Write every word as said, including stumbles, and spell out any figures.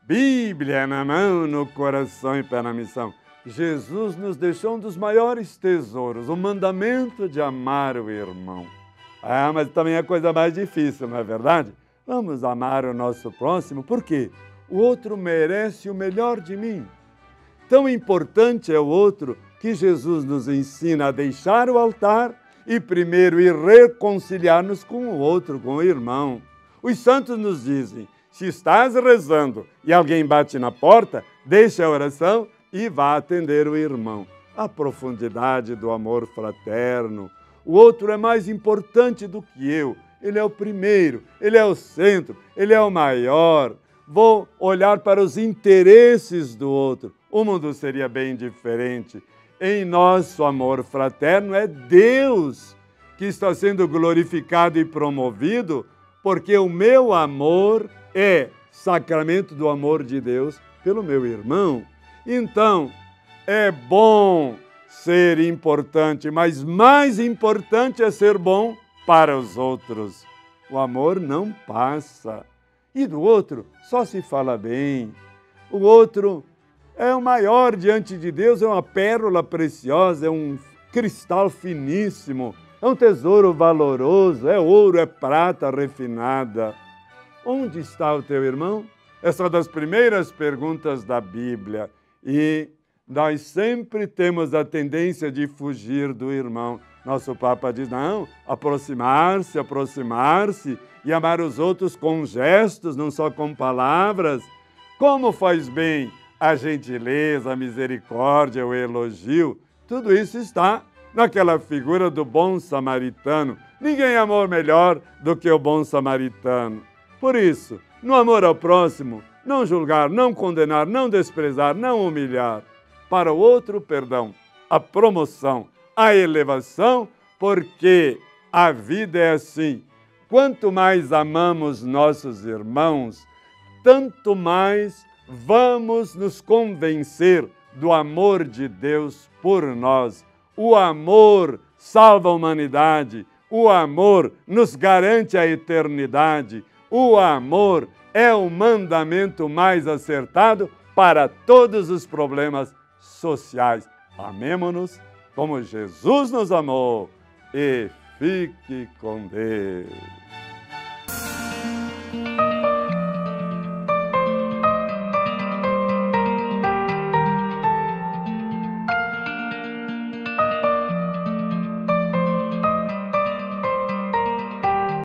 Bíblia na mão, no coração e pé na missão. Jesus nos deixou um dos maiores tesouros, o mandamento de amar o irmão. Ah, mas também é a coisa mais difícil, não é verdade? Vamos amar o nosso próximo, porque o outro merece o melhor de mim. Tão importante é o outro que Jesus nos ensina a deixar o altar e primeiro ir reconciliar-nos com o outro, com o irmão. Os santos nos dizem, se estás rezando e alguém bate na porta, deixa a oração e vá atender o irmão. A profundidade do amor fraterno. O outro é mais importante do que eu. Ele é o primeiro, ele é o centro, ele é o maior. Vou olhar para os interesses do outro. O mundo seria bem diferente. Em nosso amor fraterno é Deus que está sendo glorificado e promovido, porque o meu amor é sacramento do amor de Deus pelo meu irmão. Então, é bom ser importante, mas mais importante é ser bom para os outros. O amor não passa. E do outro só se fala bem. O outro é o maior diante de Deus, é uma pérola preciosa, é um cristal finíssimo, é um tesouro valoroso, é ouro, é prata refinada. Onde está o teu irmão? Essa é uma das primeiras perguntas da Bíblia. E nós sempre temos a tendência de fugir do irmão. Nosso Papa diz, não, aproximar-se, aproximar-se e amar os outros com gestos, não só com palavras. Como faz bem a gentileza, a misericórdia, o elogio, tudo isso está naquela figura do bom samaritano. Ninguém amou melhor do que o bom samaritano. Por isso, no amor ao próximo, não julgar, não condenar, não desprezar, não humilhar. Para o outro, perdão, a promoção, a elevação, porque a vida é assim. Quanto mais amamos nossos irmãos, tanto mais vamos nos convencer do amor de Deus por nós. O amor salva a humanidade, o amor nos garante a eternidade, o amor é o mandamento mais acertado para todos os problemas sociais. Amemo-nos como Jesus nos amou e fique com Deus.